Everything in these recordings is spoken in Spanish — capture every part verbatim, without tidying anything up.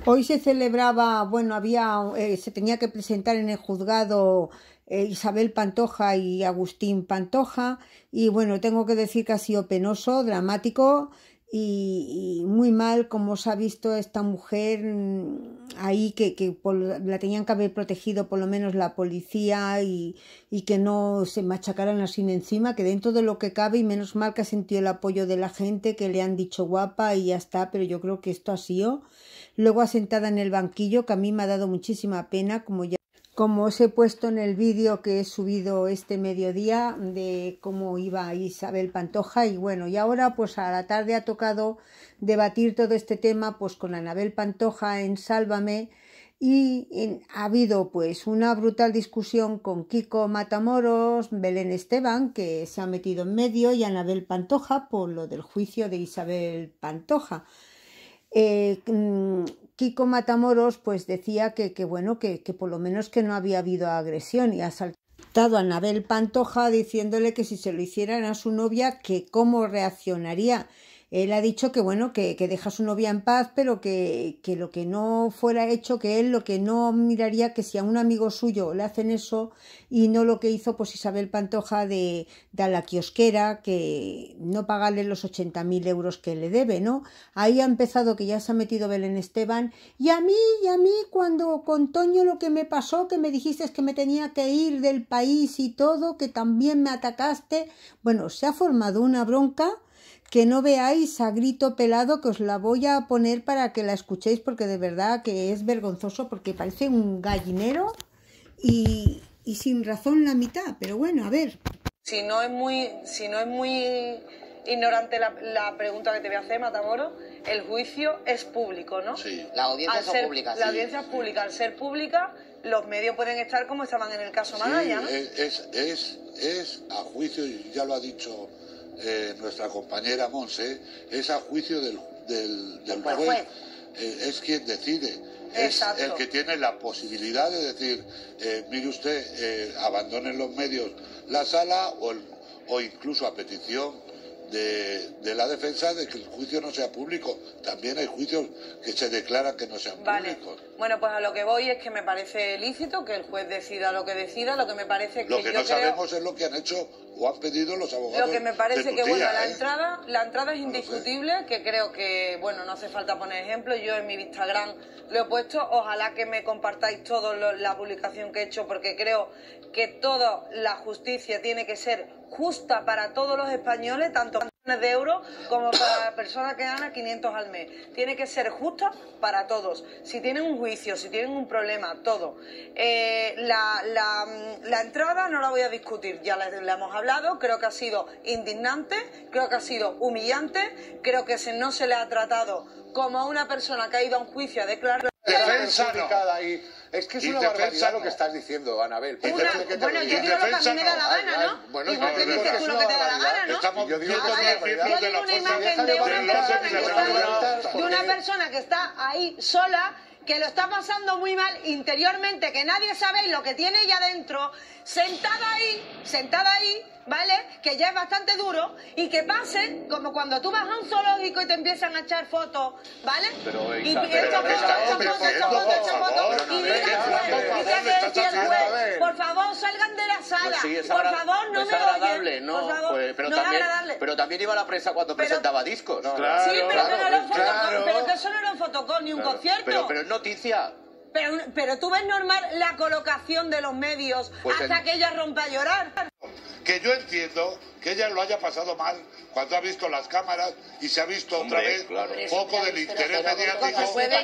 Hoy se celebraba, bueno, había, eh, se tenía que presentar en el juzgado eh, Isabel Pantoja y Agustín Pantoja, y bueno, tengo que decir que ha sido penoso, dramático y, y muy mal como se ha visto esta mujer mm, ahí, que, que por, la tenían que haber protegido por lo menos la policía, y, y que no se machacaran así encima, que dentro de lo que cabe, y menos mal que ha sentido el apoyo de la gente, que le han dicho guapa y ya está, pero yo creo que esto ha sido. Luego asentada en el banquillo, que a mí me ha dado muchísima pena, como ya como os he puesto en el vídeo que he subido este mediodía de cómo iba Isabel Pantoja. Y bueno, y ahora pues a la tarde ha tocado debatir todo este tema pues con Anabel Pantoja en Sálvame, y en, ha habido pues una brutal discusión con Kiko Matamoros, Belén Esteban, que se ha metido en medio, y Anabel Pantoja por lo del juicio de Isabel Pantoja. Eh, Kiko Matamoros pues decía que, que bueno, que, que por lo menos que no había habido agresión, y ha saltado a Anabel Pantoja diciéndole que si se lo hicieran a su novia, que cómo reaccionaría. Él ha dicho que bueno, que, que deja a su novia en paz, pero que, que lo que no fuera hecho, que él lo que no miraría, que si a un amigo suyo le hacen eso, y no lo que hizo pues Isabel Pantoja de, de a la kiosquera, que no pagarle los ochenta mil euros que le debe, ¿no? Ahí ha empezado, que ya se ha metido Belén Esteban, y a mí, y a mí cuando con Toño lo que me pasó, que me dijiste es que me tenía que ir del país y todo, que también me atacaste. Bueno, se ha formado una bronca que no veáis, a grito pelado, que os la voy a poner para que la escuchéis, porque de verdad que es vergonzoso, porque parece un gallinero y, y sin razón la mitad, pero bueno, a ver. Si no es muy, si no es muy ignorante la, la pregunta que te voy a hacer, Matamoros, el juicio es público, ¿no? Sí. La audiencia al es ser, pública. La Sí. audiencia es pública. Al ser pública, los medios pueden estar como estaban en el caso Sí, Madaya, ¿no? Es, es, es a juicio, y ya lo ha dicho eh, nuestra compañera Monse, es a juicio del, del, del juez. juez. Eh, es quien decide. Exacto. Es el que tiene la posibilidad de decir, eh, mire usted, eh, abandonen los medios la sala, o, el, o incluso a petición de, de la defensa, de que el juicio no sea público. También hay juicios que se declaran que no sean Vale. públicos. Bueno, pues a lo que voy es que me parece lícito que el juez decida lo que decida. Lo que me parece que Lo que yo no creo... sabemos es lo que han hecho o han pedido los abogados. Lo que me parece de tu que, tía, bueno, la ¿eh? entrada, la entrada es No lo sé. indiscutible, que creo que, bueno, no hace falta poner ejemplos. Yo en mi Instagram lo he puesto. Ojalá que me compartáis todo lo, la publicación que he hecho, porque creo que toda la justicia tiene que ser justa para todos los españoles, tanto de euros como para la persona que gana quinientos al mes. Tiene que ser justa para todos. Si tienen un juicio, si tienen un problema, todo. Eh, la, la, la entrada no la voy a discutir, ya la, la hemos hablado. Creo que ha sido indignante, creo que ha sido humillante, creo que se, no se le ha tratado como a una persona que ha ido a un juicio a declarar. Defensa no. Ahí. Es que es una barbaridad no. Lo que estás diciendo, Anabel. Una, bueno, yo digo lo que a mí me da la gana, ¿no? Bueno, igual que dices tú lo que te da la gana, ¿no? Estamos yo digo, a ver, yo digo una imagen de una persona que está ahí, de una persona que está ahí sola, que lo está pasando muy mal interiormente, que nadie sabe lo que tiene ella dentro, sentada ahí, sentada ahí, ¿vale? Que ya es bastante duro, y que pase como cuando tú vas a un zoológico y te empiezan a echar fotos, ¿vale? Pero, y hija, esta foto, esta foto, esta foto, esta foto, y diga el juez, y que eche el juez, por favor, salgan de la sala, Pues sí, es por agra- favor, no es me agradable, oyen, ¿no? por favor, Pues, pero, no también, es agradable. pero también iba a la prensa cuando Pero- presentaba discos. No, Sí, pero claro, que no era un claro. fotocall, pero que eso no era un fotocall ni un Claro. concierto. Pero, pero es noticia. Pero, pero tú ves normal la colocación de los medios Pues hasta en- que ella rompe a llorar. Que yo entiendo que ella lo haya pasado mal cuando ha visto las cámaras y se ha visto otra Hombre, vez claro. poco del interés mediático se puede por un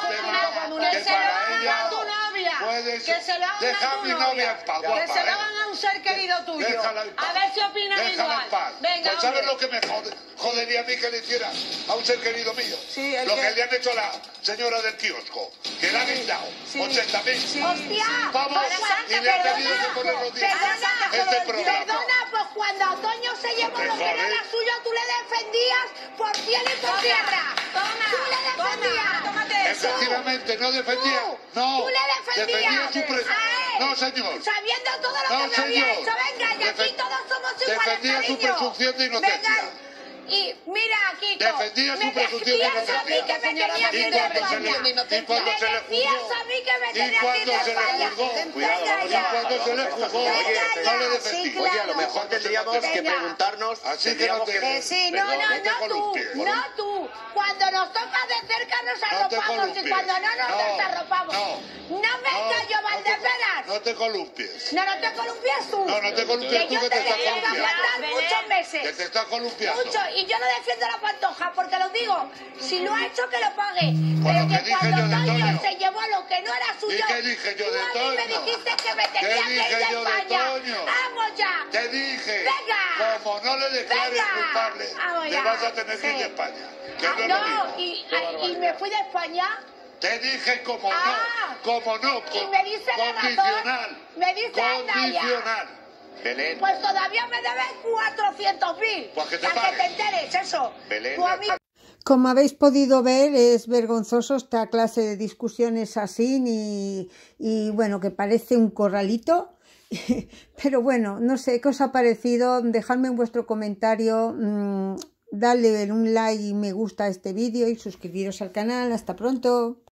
tema que que se lo para hagan ella a tu novia, puede que ser. se lo hagan Deja a a tu mi novia, novia en paz, que guapa, se lo ¿eh? hagan a un ser querido tuyo. Déjala en paz. A ver si opinan Déjala igual. en paz. Venga, pues ¿sabes hombre. lo que me jode- jodería a mí que le hiciera a un ser querido mío? Sí, el lo que- que... le han hecho a la señora del kiosco, que le han guindado Sí. ochenta mil Sí. ¡Hostia! pavos Pues, y le ha perdona, tenido que poner los días perdona, este programa. Perdona, pues cuando Antonio se llevó Me lo que no jode. era suyo, tú le defendías por cielo y por tierra. Toma, Tú le defendías. toma, tómate eso. Efectivamente, no defendía. Tú, no, tú le defendías defendía su pre- a él, No, señor. sabiendo todo lo No, que me había señor. hecho. Venga, y aquí Defen- todos somos iguales, defendía su cariño. presunción de inocencia. Venga, Y mira, Kiko, Defendía su me presunción de decías a mí que me tenía que Y ir de cuando se le, España. y cuando Me se le decías juzgó, a mí que me y tenía que ir cuando de se le España. juzgó, Cuidado, Venga y ya. cuando se le juzgó, Venga oye, ya, no le sí, defendí. claro. Oye, a lo mejor tendríamos que Venga. preguntarnos. Así que no tendríamos te- Que sí, no, Perdón, no, no te no tú, columpies. no tú. Cuando nos toca de cerca nos No te arropamos y columpies. cuando no nos No, desarropamos. no. No me No, callo, no te- Valdeperas. No te columpies. No, no te columpies tú. No, no te columpies Que tú yo que te te estás tengo que columpiando. aguantar muchos Que meses. te estás columpiando. Mucho, y yo no defiendo a la Pantoja, porque lo digo, si lo ha hecho que lo pague, Pues pero lo que que dije cuando yo de Toño Toño. se llevó lo que no era suyo, ¿Y qué dije yo tú de a mí me Toño? dijiste que me ¿Qué tenía que ir dije de yo de España. Toño? ¡Vamos ya! Te dije, Venga. como no le declares Venga. culpable, Vamos te ya. vas a tener que ir Sí. de España. Que Ah, no es lo no, mismo. y, y me fui de España. Te dije como Ah. no, como no, Y co- me dice la condicional, razón. Me dice Naya. condicional. Belén, Pues todavía me debes cuatrocientos mil. Pues que te Para que pague. te enteres, eso. Belén. Tú a mí- Como habéis podido ver, es vergonzoso esta clase de discusiones así y, y bueno, que parece un corralito. Pero bueno, no sé qué os ha parecido. Dejadme en vuestro comentario, mmm, darle un like y me gusta a este vídeo y suscribiros al canal. Hasta pronto.